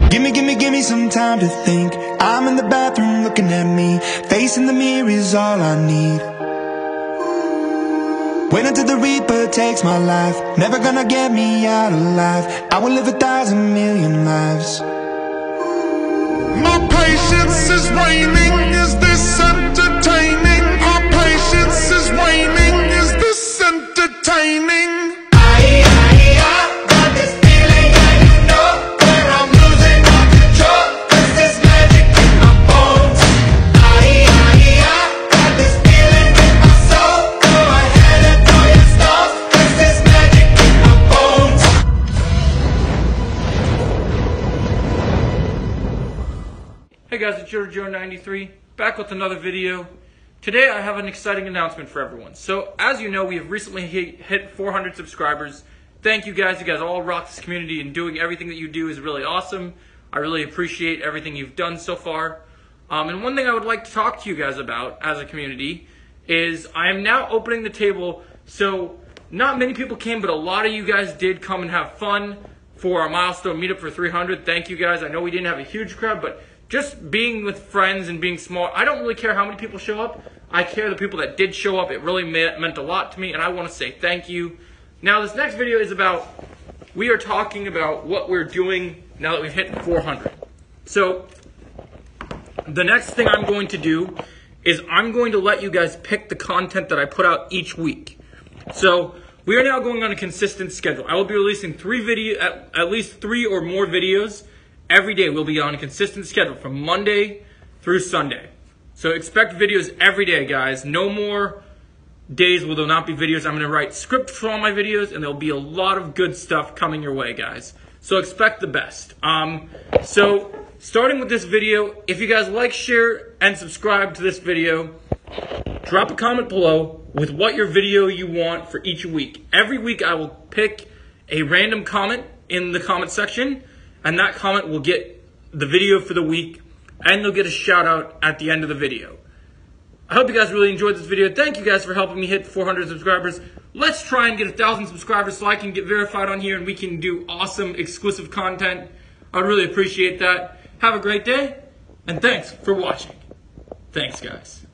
Give me some time to think. I'm in the bathroom looking at me. Facing the mirror is all I need. Wait until the Reaper takes my life. Never gonna get me out alive. I will live 1,000,000,000 lives. My patience is waning. Is this entertaining? My patience is waning. Is this entertaining? Hey guys, it's Joe93, back with another video. Today I have an exciting announcement for everyone. So, as you know, we have recently hit 400 subscribers. Thank you guys. You guys all rock this community, and doing everything that you do is really awesome. I really appreciate everything you've done so far. And one thing I would like to talk to you guys about as a community is I am now opening the table. So, not many people came, but a lot of you guys did come and have fun for our Milestone meetup for 300. Thank you guys. I know we didn't have a huge crowd, but just being with friends and being small, I don't really care how many people show up. I care the people that did show up. It really meant a lot to me, and I want to say thank you. Now, this next video is we are talking about what we're doing now that we've hit 400. So, the next thing I'm going to do is I'm going to let you guys pick the content that I put out each week. So, we are now going on a consistent schedule. I will be releasing at least 3 or more videos. Every day we'll be on a consistent schedule from Monday through Sunday. So expect videos every day, guys. No more days where there'll not be videos. I'm going to write scripts for all my videos, and there'll be a lot of good stuff coming your way, guys. So expect the best. So starting with this video, if you guys like, share, and subscribe to this video, drop a comment below with what your video you want for each week. Every week I will pick a random comment in the comment section, and that comment will get the video for the week, and they'll get a shout out at the end of the video. I hope you guys really enjoyed this video. Thank you guys for helping me hit 400 subscribers. Let's try and get 1,000 subscribers so I can get verified on here and we can do awesome exclusive content. I'd really appreciate that. Have a great day, and thanks for watching. Thanks, guys.